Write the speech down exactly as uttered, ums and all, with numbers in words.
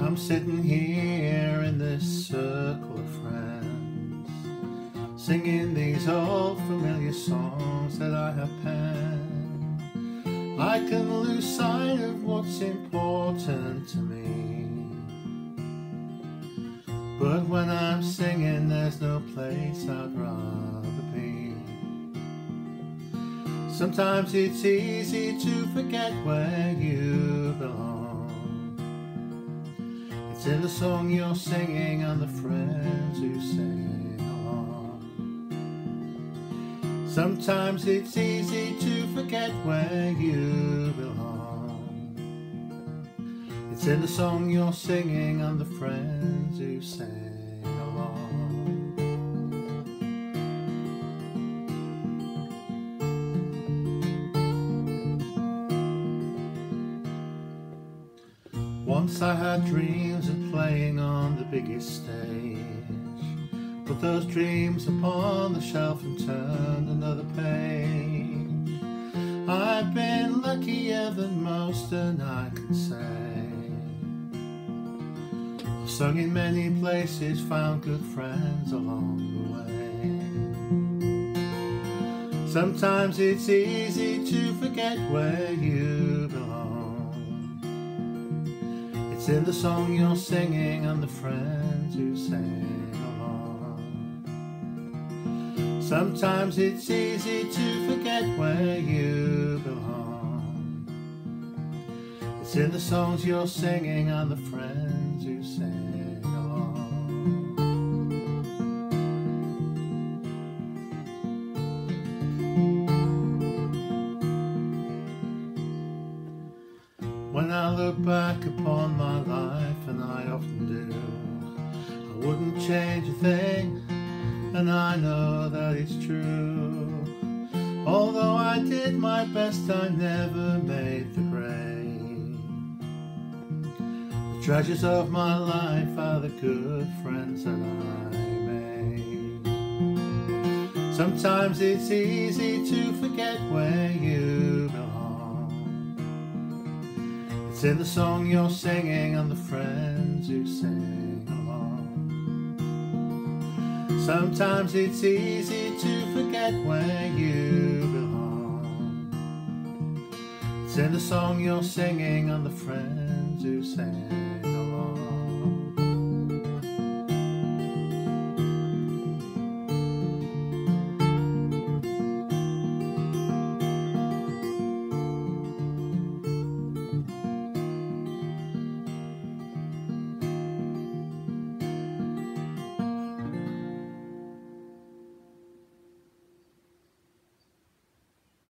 I'm sitting here in this circle of friends, singing these old familiar songs that I have penned. I can lose sight of what's important to me, but when I'm singing there's no place I'd rather be. Sometimes it's easy to forget where you belong. It's in the song you're singing and the friends who sing along. Sometimes it's easy to forget where you belong. It's in the song you're singing and the friends who sing along. Once I had dreams of playing on the biggest stage, put those dreams upon the shelf and turned another page. I've been luckier than most, and I can say I've sung in many places, found good friends along the way. Sometimes it's easy to forget where you belong. It's in the song you're singing and the friends who sing along. Sometimes it's easy to forget where you belong. It's in the songs you're singing and the friends who sing along. When I look back upon my life, and I often do, I wouldn't change a thing, and I know that it's true. Although I did my best, I never made the grade. The treasures of my life are the good friends that I made. Sometimes it's easy to forget where you belong. It's in the song you're singing and the friends who sing along. Sometimes it's easy to forget where you belong. It's in the song you're singing and the friends who sing along.